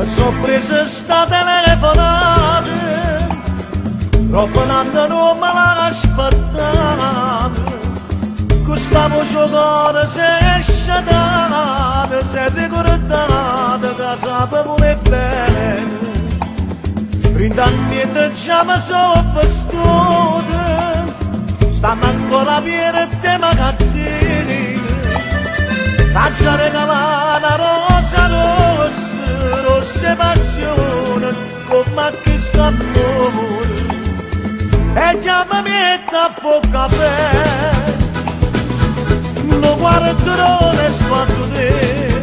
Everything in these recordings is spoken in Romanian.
Sorpresa sta telefonata, troppo anni non me l'aspettava. Gustavo giocare se è sciatata, se è ricordata che sapeva bene. 30 anni e già mi sono vestuta, stanno ancora piene di magazzini. T'ha regalata una rosa rossa, rossa passione, come questo amore. E chiamami e t'affo caffè, non guarderò le spattute,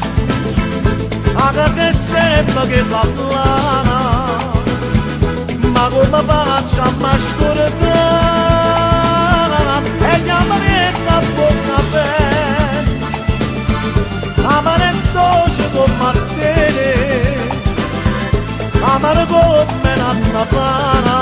a casa è sempre che parlano, ma come faccio a m'ascoltare? E chiamami e t'affo caffè, amare dolce come te, amare come la pana,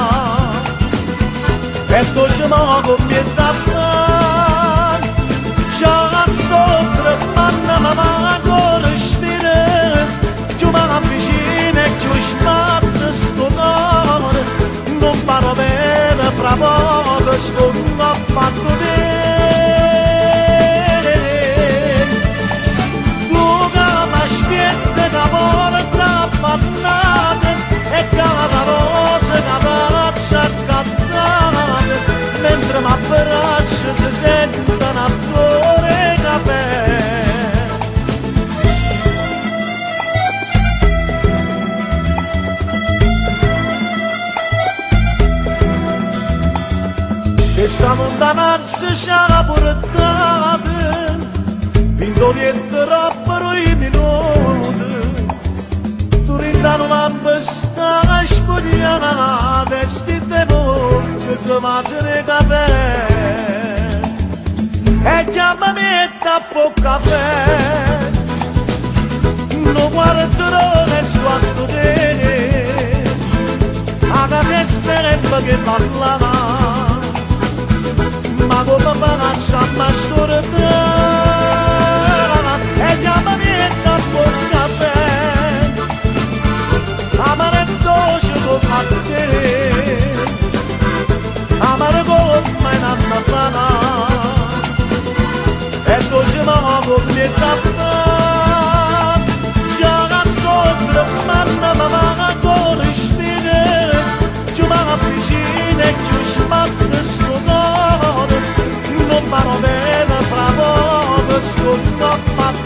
e dolce ma come tappa, già sto tremando ma con respire, giù ma vicino e giù sbatte sto cuore, non parlo bene fra poco sto affatto te. E cada rosa che faccia cantare, mentre mi abbraccia si sente una flore caffè. Questa lontananza ci ha portata, pindoliette rappero i minuti, non sta spogliata, vestite che si mangiano il caffè. E chiamami e t'affo caffè, non guarderò le spattute, a casa è sempre che parlava, ma come faccio a m'ascoltare? E chiamami e t'affo caffè, amare dolce come te, amare come una pana, e dolce ma come tappa, già la sto tremando ma con respire, giù ma vicino e giù sbatte sto cuore, non parlo bene fra poco sto tappa.